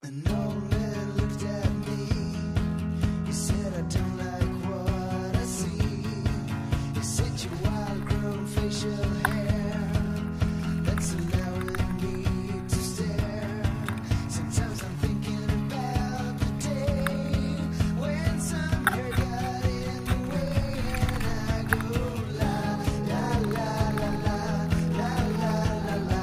An old man looked at me. He said, I don't like what I see. He said, your wild grown facial hair, that's allowing me to stare. Sometimes I'm thinking about the day when some hair got in the way, and I go la la la la la la la la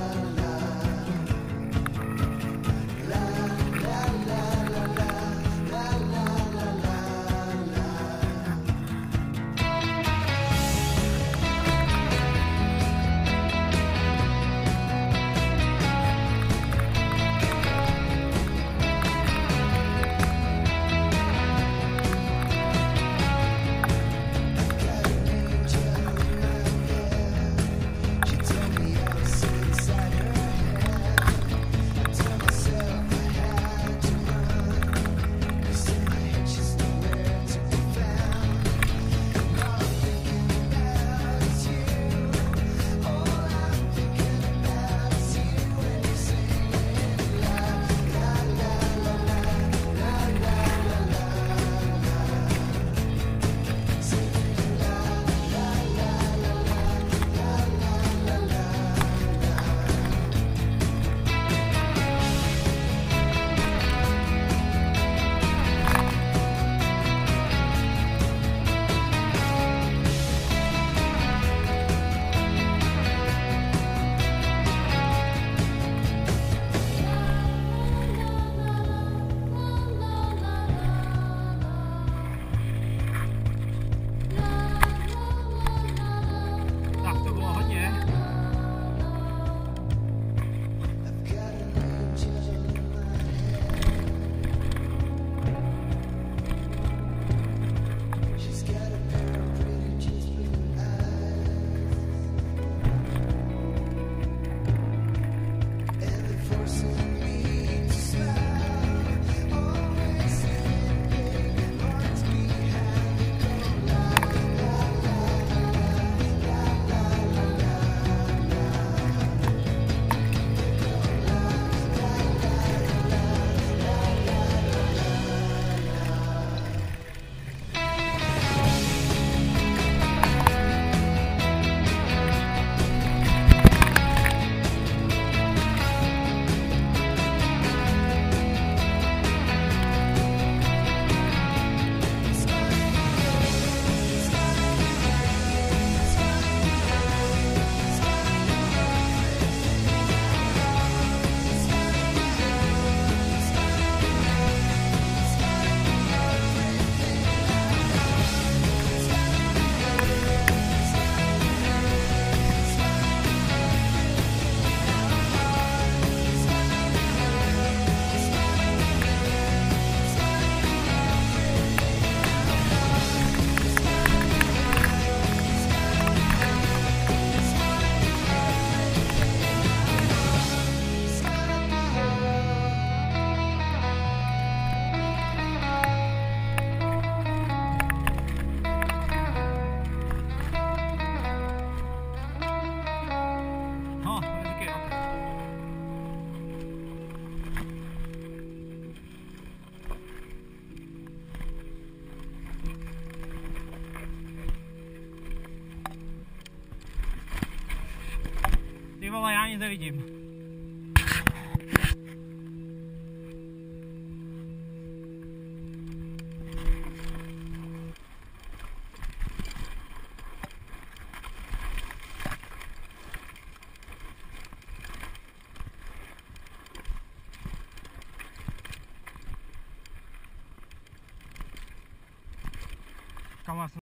Ty vole, já nic nevidím. Kam vás